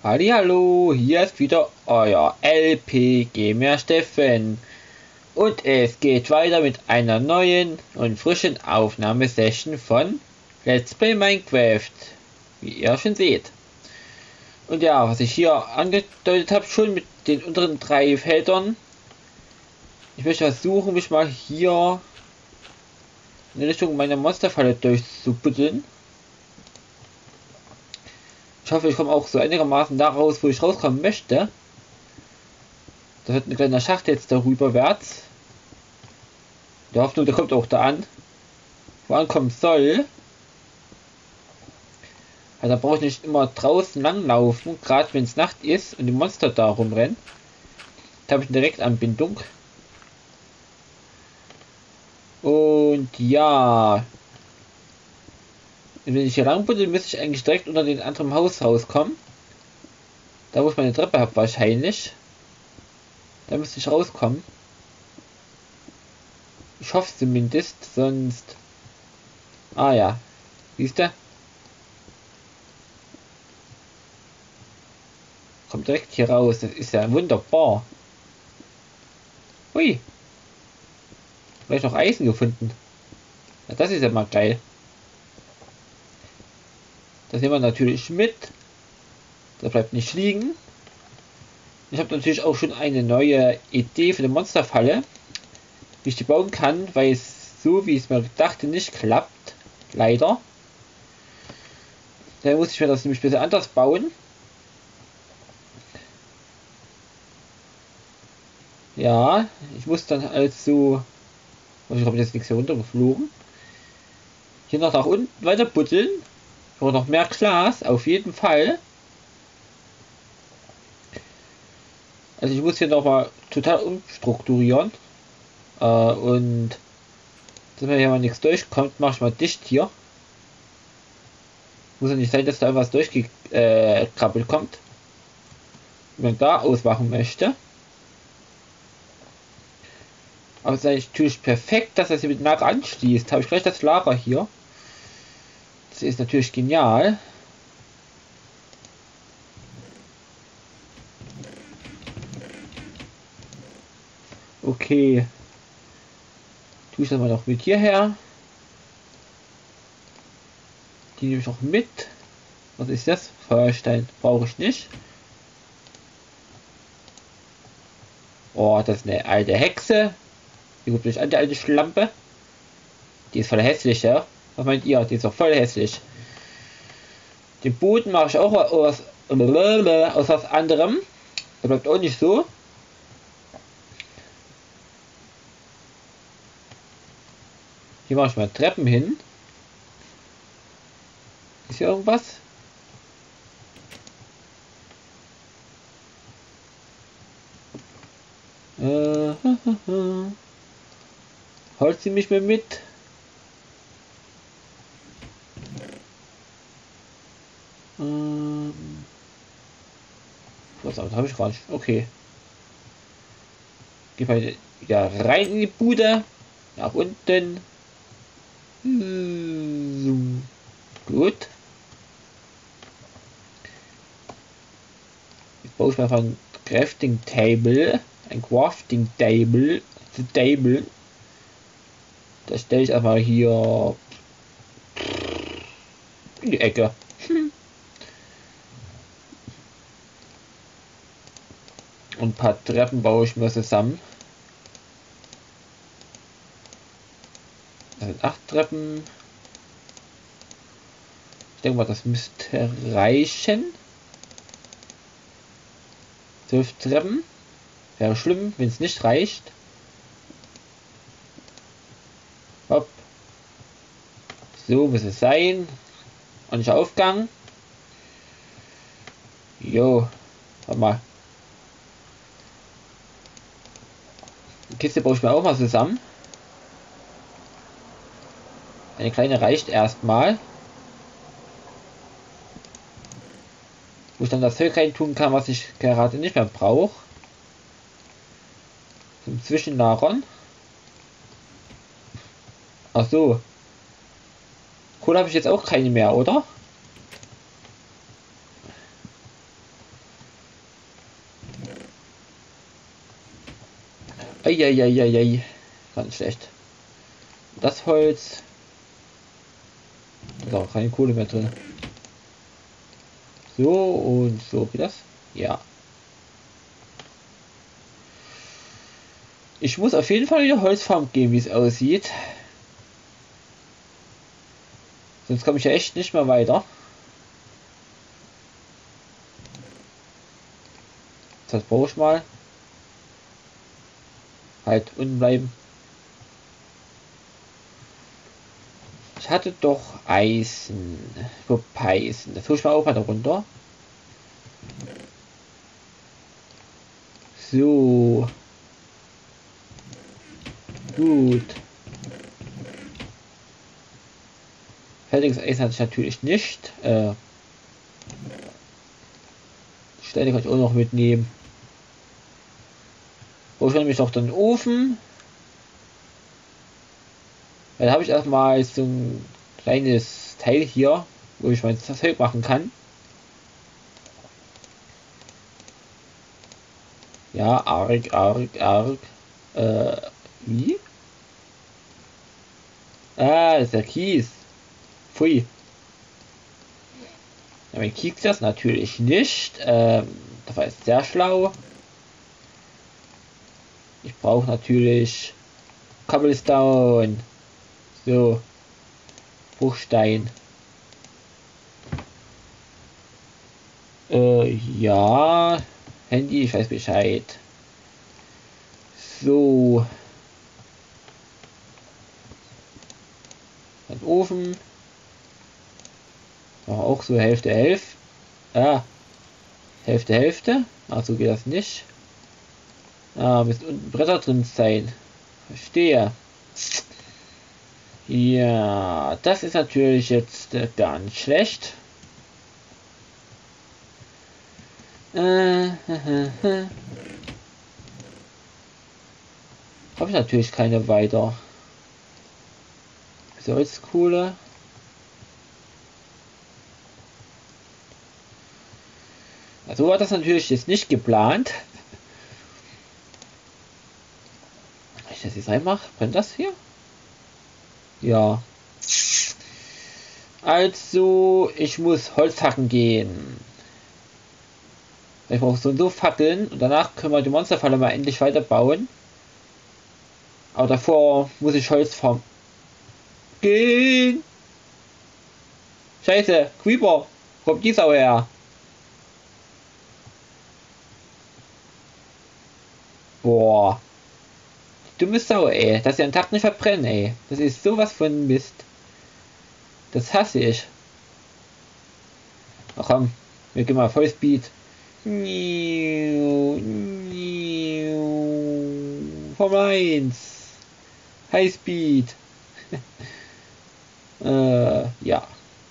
Hallihallo, hier ist wieder euer LP Gamer Steffen und es geht weiter mit einer neuen und frischen Aufnahmesession von Let's Play Minecraft, wie ihr schon seht. Und ja, was ich hier angedeutet habe, schon mit den unteren 3 Feldern, ich möchte versuchen, mich mal hier in Richtung meiner Monsterfalle durchzubuddeln. Ich hoffe, ich komme auch so einigermaßen da raus, wo ich rauskommen möchte. Da wird ein kleiner Schacht jetzt darüberwärts. Der Hoffnung, der kommt auch da an, wo ankommen soll. Also da brauche ich nicht immer draußen langlaufen, gerade wenn es Nacht ist und die Monster da rumrennen. Da habe ich eine Direktanbindung. Und ja, wenn ich hier lang buddel, müsste ich eigentlich direkt unter den anderen Haus rauskommen. Da wo ich meine Treppe habe wahrscheinlich. Da müsste ich rauskommen. Ich hoffe zumindest, sonst... Ah ja, siehst du? Kommt direkt hier raus, das ist ja wunderbar. Hui. Vielleicht noch Eisen gefunden. Ja, das ist ja mal geil. Das nehmen wir natürlich mit. Das bleibt nicht liegen. Ich habe natürlich auch schon eine neue Idee für eine Monsterfalle, wie ich die bauen kann, weil es so, wie ich es mir dachte, nicht klappt. Leider. Da muss ich mir das nämlich ein bisschen anders bauen. Ja, ich muss dann also... Ich habe jetzt nichts hier runtergeflogen. Hier noch nach unten weiter buddeln. Oder noch mehr Glas, auf jeden Fall. Also ich muss hier nochmal total umstrukturieren. Und dass mir hier mal nichts durchkommt, mache ich mal dicht hier. Muss ja nicht sein, dass da irgendwas durchgekrabbelt kommt. Wenn man da ausmachen möchte. Aber es ist natürlich perfekt, dass er sich mit Lager anschließt. Habe ich gleich das Lager hier. Das ist natürlich genial. Okay. Tue ich das mal noch mit hierher. Die nehme ich auch mit. Was ist das? Feuerstein brauche ich nicht. Oh, das ist eine alte Hexe. Die guckt mich an, die alte Schlampe. Die ist voll hässlich, ja? Was meint ihr? Die ist doch voll hässlich. Den Boden mache ich auch aus was anderem. Der bleibt auch nicht so. Hier mache ich mal Treppen hin. Ist hier irgendwas? Holt sie mich mehr mit? Was habe ich gar nicht. Okay. Geh mal wieder rein in die Bude. Nach unten. Gut. Jetzt baue ich mal einfach ein Crafting Table. Ein Crafting Table. Das stelle ich einfach hier in die Ecke. Und ein paar Treppen baue ich mir zusammen. Das sind 8 Treppen. Ich denke mal, das müsste reichen. 12 Treppen. Wäre schlimm, wenn es nicht reicht. Hopp. So muss es sein. Und nicht Aufgang. Jo. Warte mal. Die Kiste baue ich mir auch mal zusammen. Eine kleine reicht erstmal. Wo ich dann das Zeug rein tun kann, was ich gerade nicht mehr brauche. Zum Zwischenlagern. Ach so. Kohle habe ich jetzt auch keine mehr, oder? Eieieiei. Ganz schlecht. Das Holz. Da ist auch keine Kohle mehr drin. So und so. Geht das? Ja. Ich muss auf jeden Fall wieder Holzfarm gehen, wie es aussieht. Sonst komme ich ja echt nicht mehr weiter. Das brauche ich mal. Halt unten bleiben. Ich hatte doch Eisen. Eisen. Das hole ich mal auch mal da runter. So. Gut. Fertiges Eisen hatte ich natürlich nicht. Steine kann ich auch noch mitnehmen. Brauche ich nämlich noch den Ofen. Dann habe ich erstmal so ein kleines Teil hier, wo ich mein Zeug machen kann. Ja, arg. Wie? Ah, das ist der Kies. Pfui. Ja, mein Kies das natürlich nicht. Das war jetzt sehr schlau. Ich brauche natürlich Cobblestone. So. Bruchstein. Ja. Handy, ich weiß Bescheid. So. Dann Ofen. Auch so Hälfte. Ah. Hälfte. Ach, so geht das nicht. Ah, müssen unten Bretter drin sein. Verstehe. Ja, das ist natürlich jetzt ganz schlecht. Habe ich natürlich keine weiter. Holzkohle. Also war das natürlich jetzt nicht geplant. Wenn ich das jetzt reinmache, brennt das hier? Ja. Also, ich muss Holz hacken gehen. Ich brauche so und so Fackeln und danach können wir die Monsterfalle mal endlich weiterbauen. Aber davor muss ich Holz farmen. Gehen! Scheiße, Creeper! Kommt die Sau her! Boah. Dumme Sau, ey. Dass sie einen Tag nicht verbrennen, ey. Das ist sowas von Mist. Das hasse ich. Ach komm, wir gehen mal Vollspeed. Formel 1. Highspeed. Ja.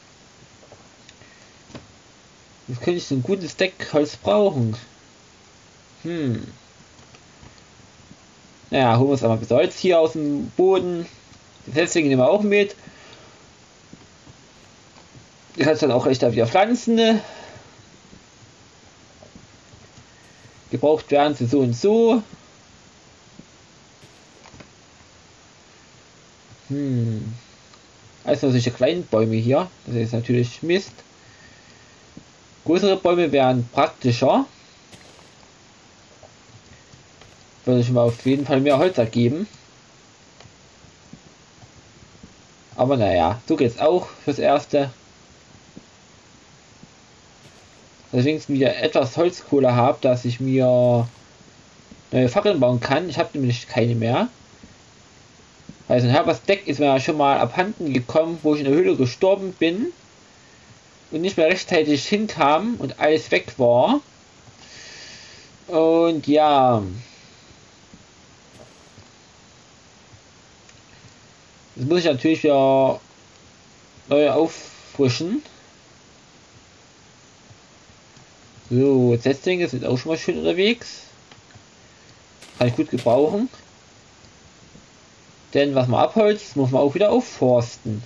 Jetzt könnte ich so ein gutes Deckholz brauchen. Naja, holen wir uns einmal Holz hier aus dem Boden. Deswegen nehmen wir auch mit. Ich kann es dann auch recht wieder pflanzen. Gebraucht werden sie so und so. Also solche kleinen Bäume hier. Das ist natürlich Mist. Größere Bäume wären praktischer. Würde ich mal auf jeden Fall mehr Holz ergeben. Aber naja, so geht's auch fürs Erste. Dass ich wenigstens wieder etwas Holzkohle habe, dass ich mir neue Fackeln bauen kann. Ich habe nämlich keine mehr. Also ein halbes Deck ist mir ja schon mal abhanden gekommen, wo ich in der Höhle gestorben bin und nicht mehr rechtzeitig hinkam und alles weg war. Und ja, das muss ich natürlich wieder neu auffrischen. So, Setzlinge sind auch schon mal schön unterwegs. Kann ich gut gebrauchen. Denn was man abholzt, muss man auch wieder aufforsten.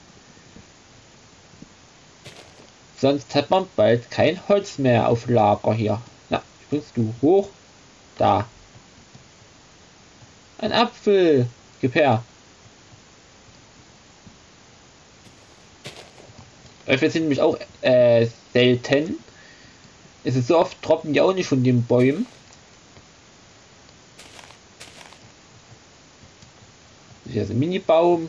Sonst hat man bald kein Holz mehr auf Lager hier. Na, springst du hoch? Da. Ein Apfel. Gib her. Äpfel sind nämlich auch selten. Es ist so oft, droppen die auch nicht von den Bäumen. Hier ist ein Mini-Baum.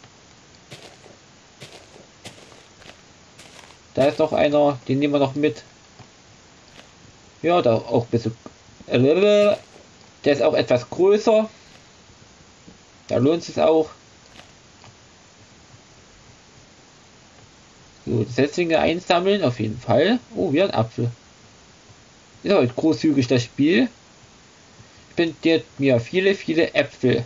Da ist noch einer, den nehmen wir noch mit. Ja, da auch ein bisschen. Der ist auch etwas größer. Da lohnt es auch. So, die Setzlinge einsammeln, auf jeden Fall. Oh, wieder ein Apfel. Ist heute großzügig das Spiel. Spendiert mir viele, viele Äpfel.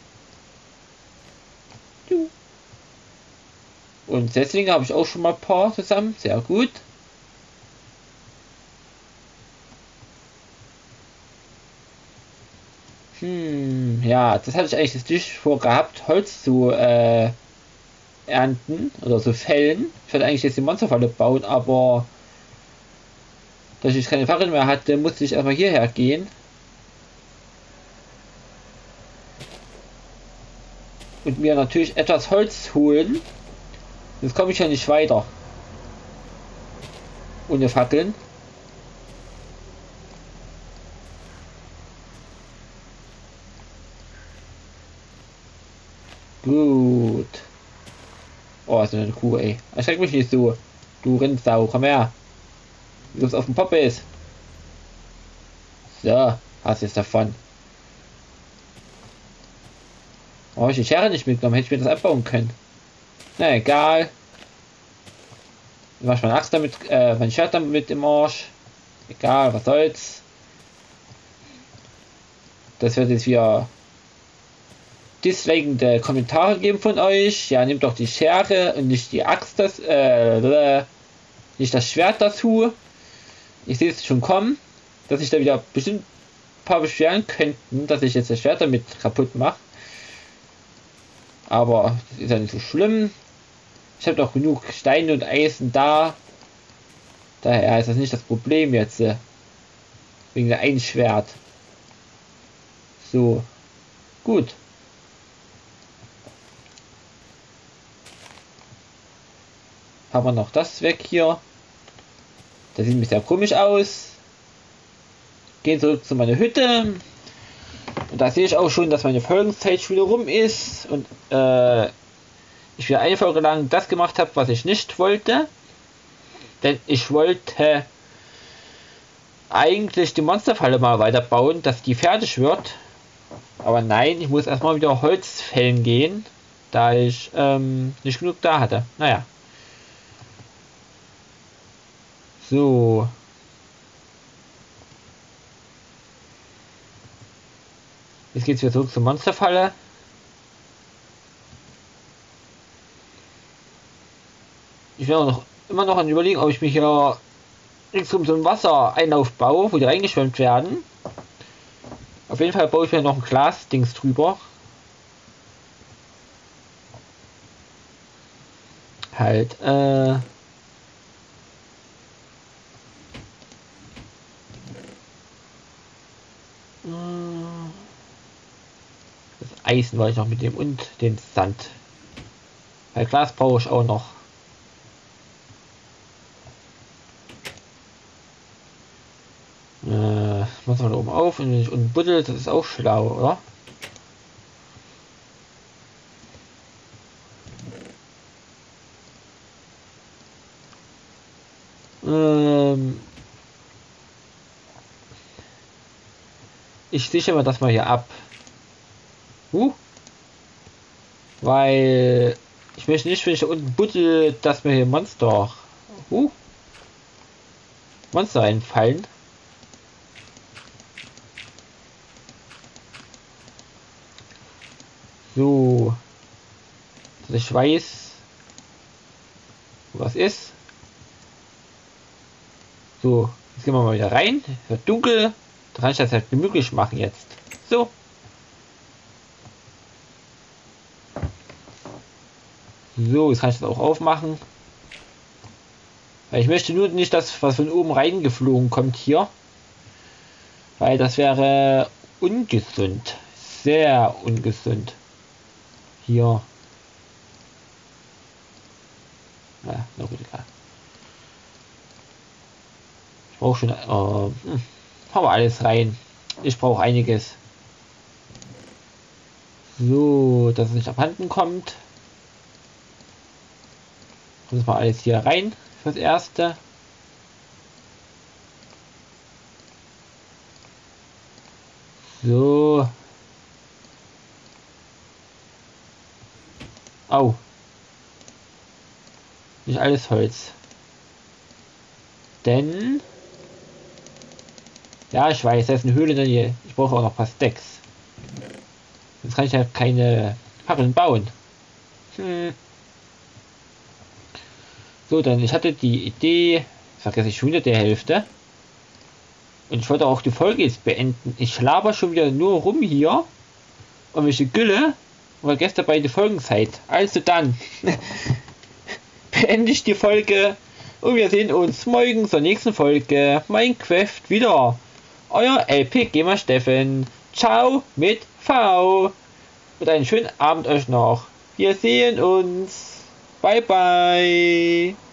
Und Setzlinge habe ich auch schon mal ein paar zusammen. Sehr gut. Ja, das hatte ich eigentlich nicht vorgehabt, Holz zu ernten oder zu fällen. Ich wollte eigentlich jetzt die Monsterfalle bauen, aber da ich keine Fackel mehr hatte, musste ich erstmal hierher gehen. Und mir natürlich etwas Holz holen. Jetzt komme ich ja nicht weiter. Ohne Fackeln. Gut. Oh, ist eine Kuh, ey. Erschreck mich nicht so. Du Rindsau, komm her. Du bist auf dem Poppe ist. So, hast jetzt davon. Oh, habe ich die Schere nicht mitgenommen, hätte ich mir das abbauen können. Na egal. Ich mach meine Axt damit, mein Schwert damit im Arsch. Egal, was soll's. Das wird jetzt wieder dislikende Kommentare geben von euch. Ja, nehmt doch die Schere und nicht die Axt, nicht das Schwert dazu. Ich sehe es schon kommen, dass sich da wieder bestimmt ein paar beschweren könnten, dass ich jetzt das Schwert damit kaputt mache. Aber das ist ja nicht so schlimm. Ich habe doch genug Steine und Eisen da. Daher ist das nicht das Problem jetzt. Wegen der ein Schwert. So. Gut. Haben wir noch das weg hier. Das sieht ein bisschen komisch aus. Gehen zurück zu meiner Hütte. Und da sehe ich auch schon, dass meine Folgenzeit schon wieder rum ist. Und ich wieder eine Folge lang das gemacht habe, was ich nicht wollte. Denn ich wollte eigentlich die Monsterfalle mal weiterbauen, dass die fertig wird. Aber nein, ich muss erstmal wieder Holz fällen gehen, da ich nicht genug da hatte. Naja. So. Jetzt geht's wieder zurück zur Monsterfalle. Ich werde noch immer noch an überlegen, ob ich mich hier ringsum so einen Wassereinlauf baue, wo die reingeschwemmt werden. Auf jeden Fall baue ich mir noch ein Glasdings drüber. Halt, das Eisen wollte ich noch mitnehmen und den Sand. Weil Glas brauche ich auch noch. Muss man da oben auf und wenn ich unten buddel, das ist auch schlau, oder? Ich sichere mal das mal hier ab. Weil ich möchte nicht, wenn ich da unten buddel, dass mir hier Monster einfallen. So, dass ich weiß, wo was ist. So, jetzt gehen wir mal wieder rein. Wird dunkel. Da kann ich das halt gemütlich machen jetzt. So. So, jetzt kann ich das auch aufmachen. Weil ich möchte nur nicht, dass was von oben reingeflogen kommt hier. Weil das wäre ungesund. sehr ungesund. Hier. Ja, na gut, egal. Ich brauche schon. Haben wir alles rein. Ich brauche einiges. So, dass es nicht abhanden kommt. Das mal alles hier rein fürs Erste. So. Au. Nicht alles Holz. Denn... Ja, ich weiß, da ist eine Höhle in der Nähe. Ich brauche auch noch ein paar Stacks. Sonst kann ich halt keine Fackeln bauen. So, dann, ich hatte die Idee... Vergesse ich schon wieder die Hälfte. Und ich wollte auch die Folge jetzt beenden. Ich laber schon wieder nur rum hier. Und welche Gülle. Und vergesse dabei die Folgenzeit. Also dann. Beende ich die Folge. Und wir sehen uns morgen zur nächsten Folge. Minecraft wieder. Euer LP Gamer Steffen. Ciao mit V. Und einen schönen Abend euch noch. Wir sehen uns. Bye bye.